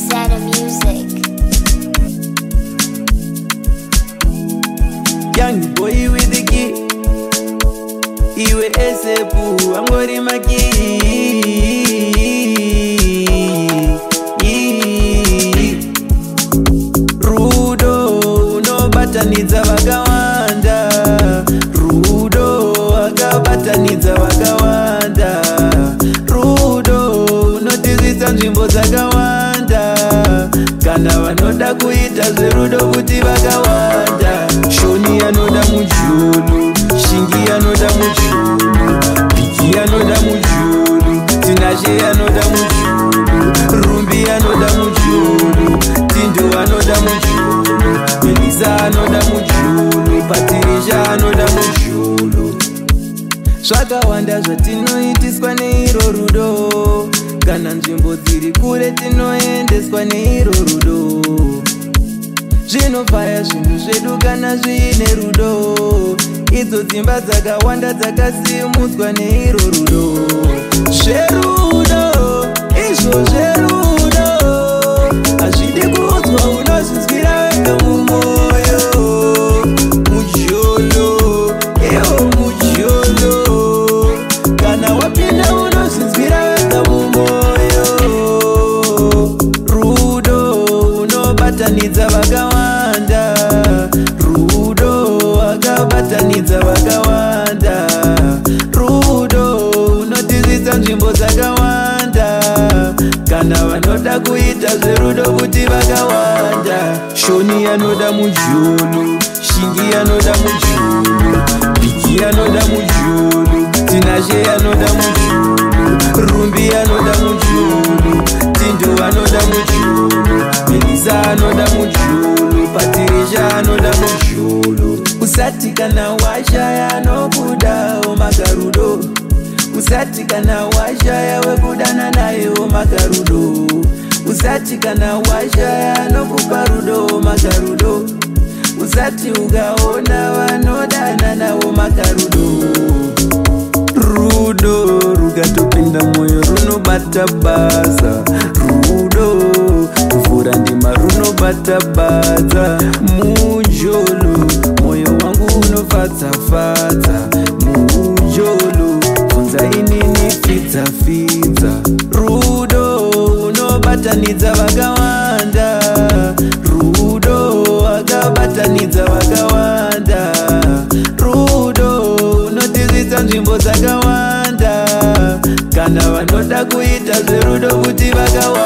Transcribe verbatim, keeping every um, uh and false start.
Zeta Music. Young boy with the key. Iwe esepu angori maki. Rudo unobatanidza vakawanda. Rudo akabatanidza vakawanda. Rudo unotizisa nzvimbo dzakawanda. Kana vanoda kuita zverudo kuti vakawanda. Shoni anoda mujulu, Shingi anoda mujulu, Biki anoda mujulu, Tinashe anoda mujulu, Rumbi anoda mujulu, Tindu anoda mujulu, Melisa anoda mujulu, Patricia anoda mujulu. Zvakawanda zvatinoitiswa neiro rudo. Kana nzvimbo dziri kure tinoendeswa neiro rudo. Zvinofaya zvinhu zvedu kana zviine rudo. Idzo dzimba dzakawanda dzakasimudzwa neiro rudo. Zverudo, izvo zverudo. Hazvidi kuudzwa, unozvinzwira wega mumwoyo. Mujolo, iwo mujolo. Kana wapinda unozvinzwira wega mumwoyo. Rudo unobatanidza vakawanda. Rudo akabatanidza vakawanda. Rudo unotizisa nzvimbo dzakawanda. Kana vanoda kuita zverudo kuti vakawanda. Shoni anoda mujulu, Shingi anoda mujulu, Biki anoda mujulu, Tinashe anoda mujulu, Rumbi anoda mujulu, Tindu anoda mujulu, Melisa anoda mujulu, Patricia anoda mujulu. Usati kana washaya nokuda omakarudo. Usati kana washaya wekudana naye omakarudo. Usati kana washaya nokupa rudo omakarudo. Usati ukaona vanodana nawo makarudo. Rudo rukatopinda moyo runobata basa. Rudo kufura ndima runobata basa. Mujolo moyo wangu unofatsa-fatsa. Mujolo funza inini fidza-fidza. Rudo unobatanidza vakawanda. Rudo akabatanidza vakawanda. Rudo unotizisa nzvimbo dzakawanda. Kana vanoda kuita zverudo kuti vakawanda.